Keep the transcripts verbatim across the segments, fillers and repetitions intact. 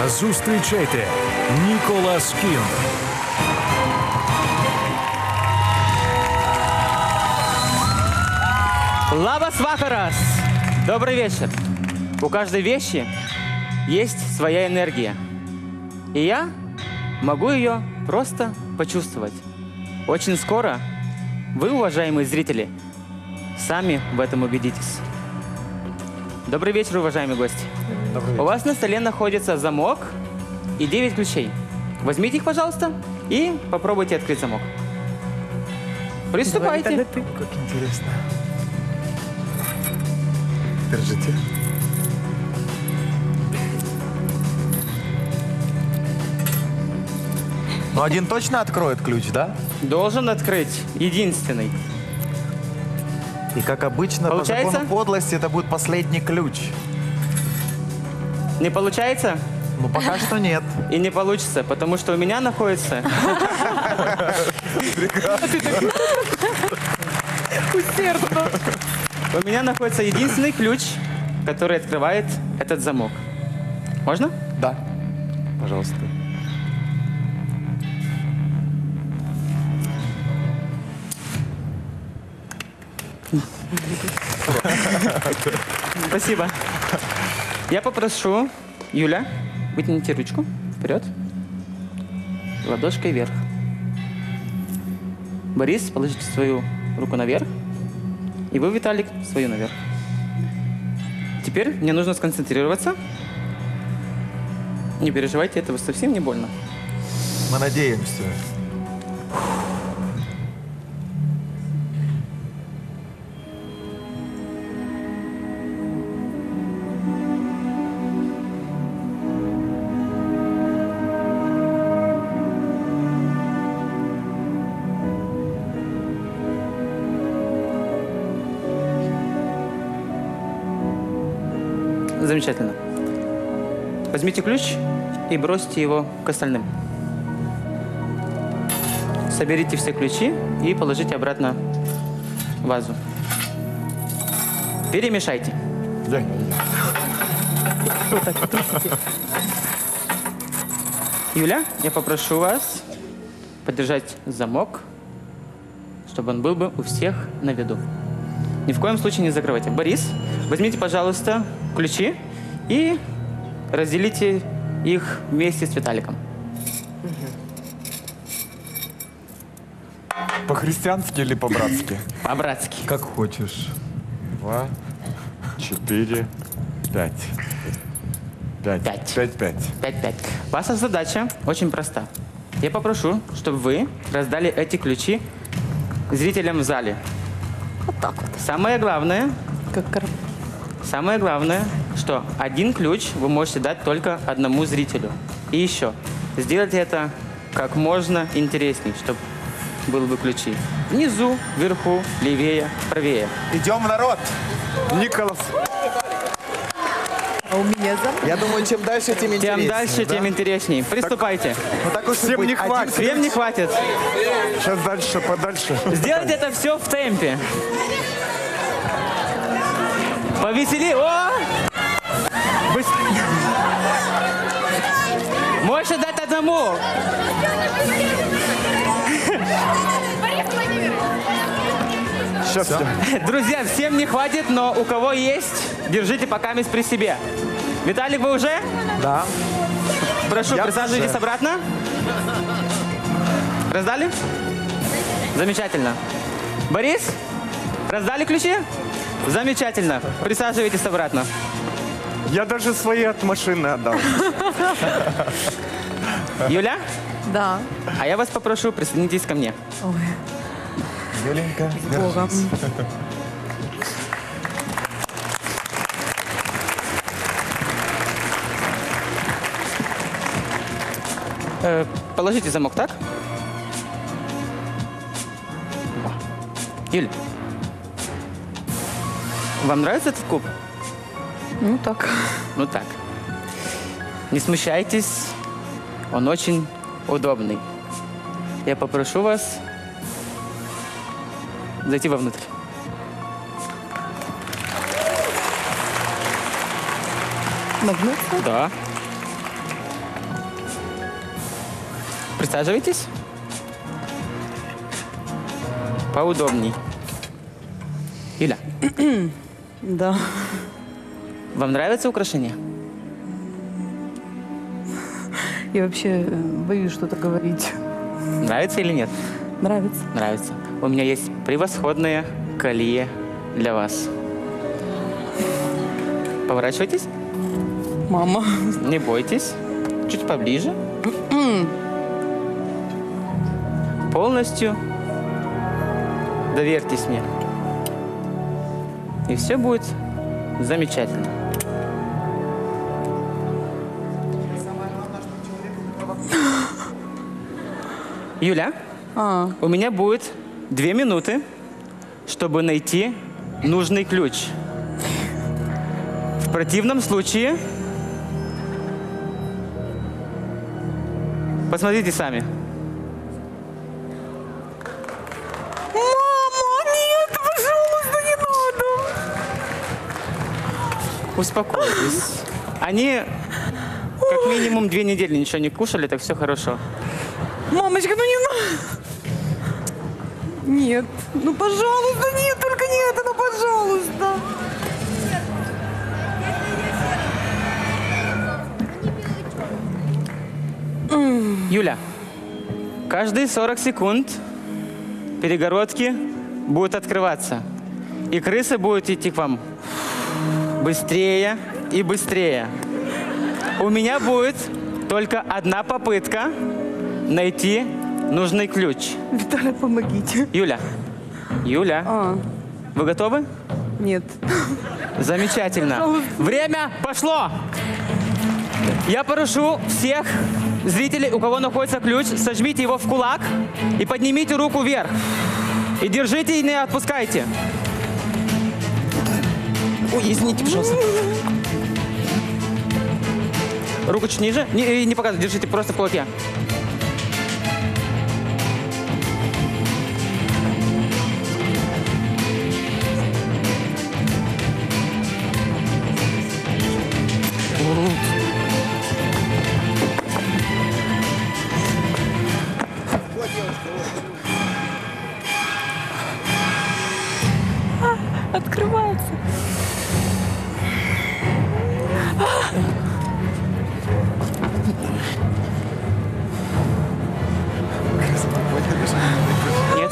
Зустрічайте Ніколас Кінг. Лабас Вахарас! Добрый вечер. У каждой вещи есть своя энергия. И я могу ее просто почувствовать. Очень скоро вы, уважаемые зрители, сами в этом убедитесь. Добрый вечер, уважаемые гости. Добрый вечер. У вас на столе находится замок и девять ключей. Возьмите их, пожалуйста, и попробуйте открыть замок. Приступайте. Как интересно. Держите. Ну, один точно откроет ключ, да? Должен открыть единственный. И как обычно, Получается? по закону подлости, это будет последний ключ. Не получается? Ну, пока что нет. И не получится, потому что у меня находится... У меня находится единственный ключ, который открывает этот замок. Можно? Да. Пожалуйста. Спасибо. Я попрошу Юля, вытяните ручку вперед, ладошкой вверх. Борис, положите свою руку наверх, и вы, Виталик, свою наверх. Теперь мне нужно сконцентрироваться. Не переживайте, это совсем не больно. Мы надеемся. Замечательно. Возьмите ключ и бросьте его к остальным. Соберите все ключи и положите обратно в вазу. Перемешайте. Я, Юля, я попрошу вас подержать замок, чтобы он был бы у всех на виду. Ни в коем случае не закрывайте. Борис, возьмите, пожалуйста, ключи и разделите их вместе с Виталиком. По-христиански или по-братски? По-братски. как хочешь. Два, четыре, пять. Пять. Пять. Пять, пять. Пять-пять. Ваша задача очень проста. Я попрошу, чтобы вы раздали эти ключи зрителям в зале. Вот так вот. Самое главное, Как кор- самое главное, что один ключ вы можете дать только одному зрителю. И еще, сделайте это как можно интересней, чтобы были бы ключи. Внизу, вверху, левее, правее. Идем, народ! Николас. А у меня замок. Я думаю, чем дальше, тем интереснее. Тем дальше, да? тем интересней. Приступайте. Ну, так уж и Всем быть. не Один хватит. ключ. Всем не хватит. Сейчас дальше, подальше. Сделайте это все в темпе. Повесели. О! Быс- Можете дать одному. Сейчас я. Друзья, всем не хватит, но у кого есть, держите пока месть при себе. Виталик, вы уже? Да. Прошу, Я присаживайтесь уже. обратно. Раздали? Замечательно. Борис, раздали ключи? Замечательно. Присаживайтесь обратно. Я даже свои от машины отдал. Юля, Да. а я вас попрошу, присоединитесь ко мне. Ой, Юленька, Богом. Э, положите замок, так? Юль, вам нравится этот куб? Ну так. Ну так. Не смущайтесь, он очень удобный. Я попрошу вас зайти вовнутрь. Нагнуться? Да. Присаживайтесь. Поудобней. Юля, Да. вам нравится украшение? Я вообще э, боюсь что-то говорить. Нравится или нет? Нравится. Нравится. У меня есть превосходное колье для вас. Поворачивайтесь. Мама. Не бойтесь. Чуть поближе. Полностью доверьтесь мне. И все будет замечательно. Юля, А, у меня будет две минуты, чтобы найти нужный ключ. В противном случае... Посмотрите сами. мама, нет, пожалуйста, не надо. Успокойтесь. Они как минимум две недели ничего не кушали, так все хорошо. Мамочка, ну не надо. Нет, ну пожалуйста, нет, только не это, ну пожалуйста. Юля, каждые сорок секунд перегородки будут открываться. И крысы будут идти к вам быстрее и быстрее. У меня будет только одна попытка найти нужный ключ. Виталий, помогите. Юля, Юля, А, вы готовы? нет. Замечательно. Время пошло. Я прошу всех зрителей, у кого находится ключ, сожмите его в кулак и поднимите руку вверх. И держите и не отпускайте. Ой, извините, пожалуйста. Руку чуть ниже. Не, не показывайте, держите просто в кулаке. Открывается. Нет.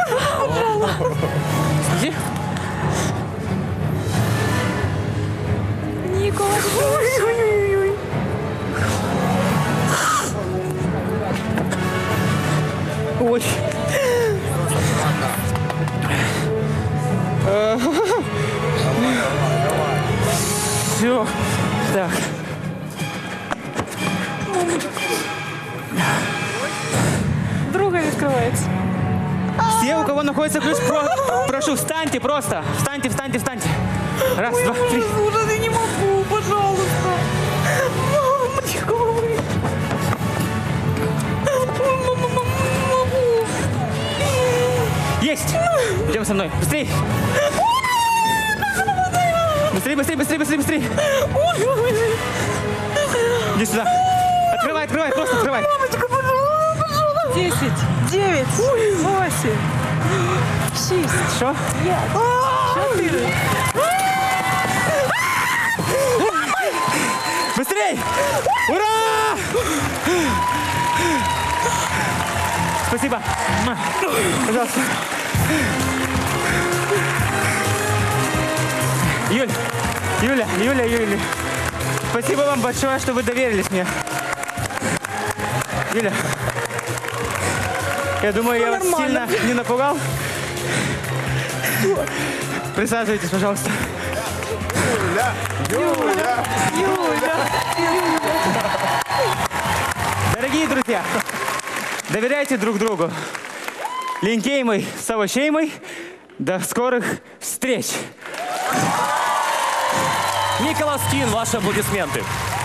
Иди. Николай, ой-ой-ой. Ой. Все. Так. Друга не открывается. Все, у кого находится ключ, про- прошу, встаньте просто. Встаньте, встаньте, встаньте. Раз, два, три. Ужас, я не могу, пожалуйста. Мамочка, ой. Мама, мама, не могу. Есть. Идем со мной. Быстрей. Быстрей, быстрей, быстрей, быстрей, быстрей. Иди сюда. Открывай, открывай, просто открывай. Мамочка, пожалуйста, пожалуйста. Десять, девять, восемь, шесть, Что? четыре. Быстрей! Ура! Спасибо. Ма. Пожалуйста. Юль, Юля, Юля, Юля. Спасибо вам большое, что вы доверились мне. Юля, я думаю, я вас нормально. сильно не напугал. Присаживайтесь, пожалуйста. Юля. Дорогие друзья, доверяйте друг другу. Линкеймой с овощеймой. До скорых встреч. Николас Кин, ваши аплодисменты.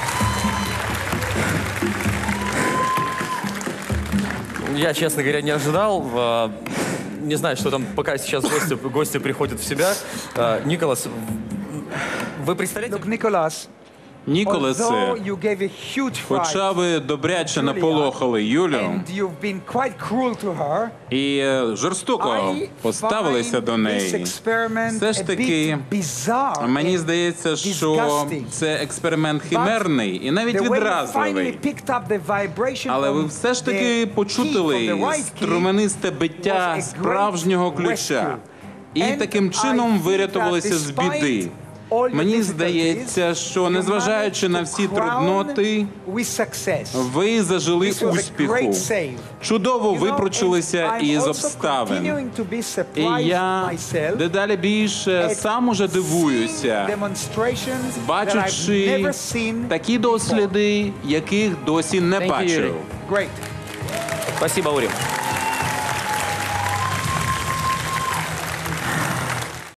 Я, честно говоря, не ожидал. А, Не знаю, что там, пока сейчас гости, гости приходят в себя. А, Николас, вы представляете? Donc Nicolas, Ніколасе, Although you gave a huge хоча fright ви добряче Julia, наполохали Юлю and you've been quite cruel to her, і е, жорстоко I поставилися find до this неї, experiment все ж a таки, bit bizarre мені and здається, що disgusting. це експеримент химерний і навіть The way you finally відразливий. picked up the vibration Але ви from все ж the таки key, почутили from the right key, струменисте биття was a great справжнього ключа. rescue. І And таким I чином think вирятувалися that з despite біди. all the Мені difficulties, здається, що you незважаючи managed на to всі crown трудноти, with success. ви зажили This was a успіху. great save. Чудово You know, випручилися and I'm із also обставин. continuing to be І surprised я myself дедалі більше at сам уже seeing дивуюся, demonstrations that I've бачачи never seen такі before. досліди, яких досі не Thank you, бачив. Юрій. Great. Спасибо, Урим.